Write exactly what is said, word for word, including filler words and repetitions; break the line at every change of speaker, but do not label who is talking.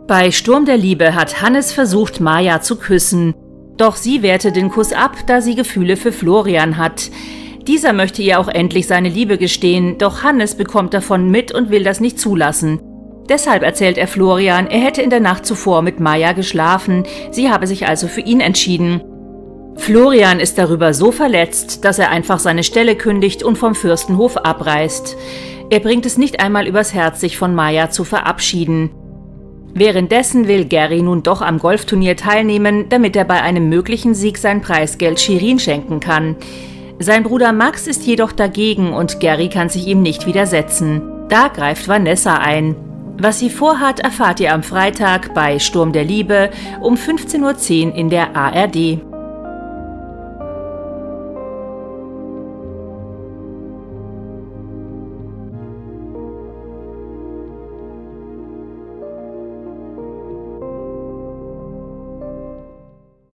Bei Sturm der Liebe hat Hannes versucht, Maja zu küssen. Doch sie wehrte den Kuss ab, da sie Gefühle für Florian hat. Dieser möchte ihr auch endlich seine Liebe gestehen, doch Hannes bekommt davon mit und will das nicht zulassen. Deshalb erzählt er Florian, er hätte in der Nacht zuvor mit Maja geschlafen, sie habe sich also für ihn entschieden. Florian ist darüber so verletzt, dass er einfach seine Stelle kündigt und vom Fürstenhof abreist. Er bringt es nicht einmal übers Herz, sich von Maja zu verabschieden. Währenddessen will Gary nun doch am Golfturnier teilnehmen, damit er bei einem möglichen Sieg sein Preisgeld Shirin schenken kann. Sein Bruder Max ist jedoch dagegen und Gary kann sich ihm nicht widersetzen. Da greift Vanessa ein. Was sie vorhat, erfahrt ihr am Freitag bei Sturm der Liebe um fünfzehn Uhr zehn in der A R D.